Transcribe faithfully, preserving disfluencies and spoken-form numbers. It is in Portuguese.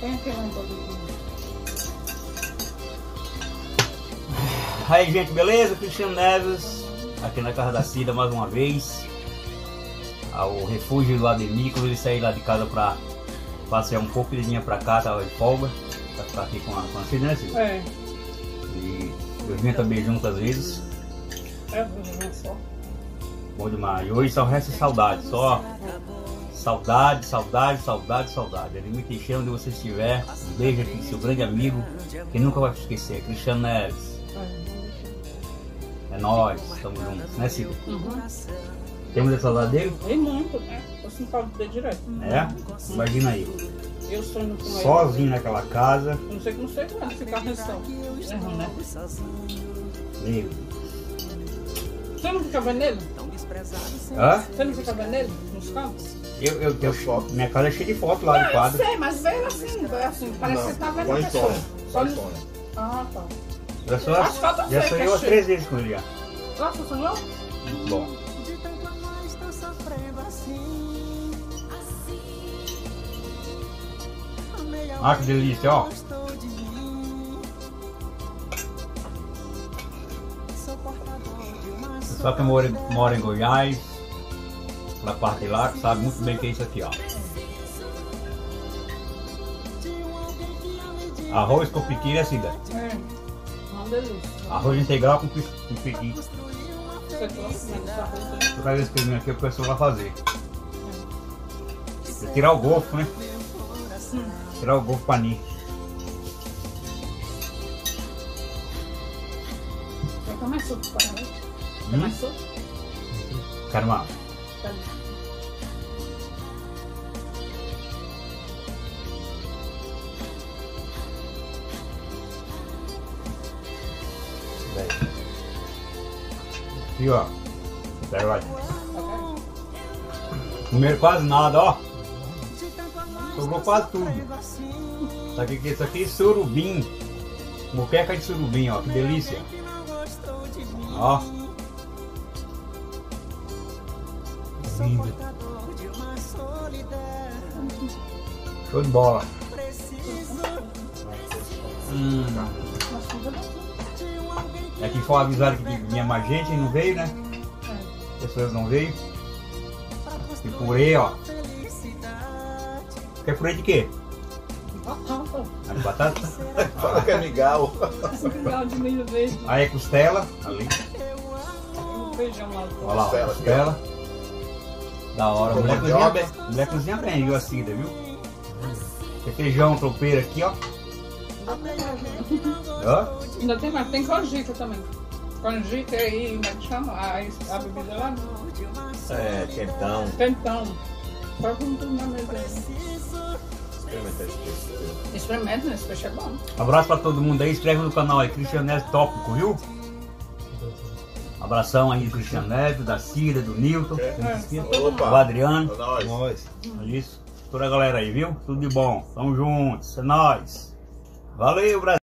Vem aqui lá um pouquinho. Aí, gente, beleza? Cristiano Neves, aqui na casa da Cida mais uma vez. Ao refúgio lá de Nicolas, ele saiu lá de casa pra passear um pouco, ele vinha pra cá, tava de folga, pra ficar aqui com a, com a Cida, né, Cida? É. E eu vinha também junto às vezes. É, não só. Bom demais. E hoje só resta saudade, só saudade, saudade, saudade, saudade. Ele me deixando onde você estiver. Um beijo aqui, seu grande amigo, que nunca vai te esquecer, Cristiano Neves. É nóis, estamos juntos, né, Cida? Uhum. Temos a saudade dele? E muito, né? Eu sinto falta dele direto. É? Imagina aí, Eu sonho com ele. sozinho naquela casa. Eu não sei como você vai ficar restão. É ruim, né? Meu Deus. Você não fica vendo ele? Hã? Você não fica vendo ele nos campos? Eu, eu, eu, minha casa é cheia de foto lá Não, do eu quadro. sei, mas veio assim, veio assim. Parece que você tá vendo Só a em pessoa. sonho. Só Só em no- sonho. Ah, tá. Já, só, As fotos eu já sei que sonhou é as cheio. três vezes com ele já. Lá, você sonhou? Bom. Ah, que delícia, ó. Só que mora, mora em Goiás, na parte de lá, que sabe muito bem o que é isso aqui, ó. Arroz com piqui, né, Cida? É. Uma delícia. Arroz integral com, pi- com piqui. Você trouxe, né? Essa coisa, né? Toda vez que eu vim aqui, o pessoal vai fazer. É tirar o golfo, né? Tirar o golfo pra mim. Quer mais suco para mim? Quer Hum? mais suco? Caramba. Tá. Aqui, ó. Pega lá. Comeram quase nada, ó. Sobrou quase tudo. Isso aqui, isso aqui é surubim. Moqueca de surubim, ó. Que delícia. Ó. Lindo. Show de bola. Hum. É que foi avisado que vinha mais gente e não veio, né? As pessoas não veio. E purê, ó. Quer purê de quê? Batata. É de batata? Fala que é migal. Legal de milho verde. Aí é costela, ali. Um feijão lá. Olha lá, ó, Costela, costela. Da hora. Com Mulher cozinha mandioca. bem. Mulher cozinha bem, viu, a Cida, viu? Tem feijão tropeiro aqui, ó. Ó. Ainda tem mais, tem canjica também. Canjica aí, como é que chama? A, a bebida lá? É, quentão. Tentão. Só com tudo na mesa aí. Experimenta esse peixe. Experimenta, né? Esse peixe é bom. Abraço pra todo mundo aí, inscreve no canal aí, Cristiano Neves Tópico, viu? Abração aí do Cristiano Neves, da Cida, do Nilton, do Opa. Adriano. É nóis. É isso. Toda a galera aí, viu? Tudo de bom. Tamo juntos. É nóis. Valeu, Brasil.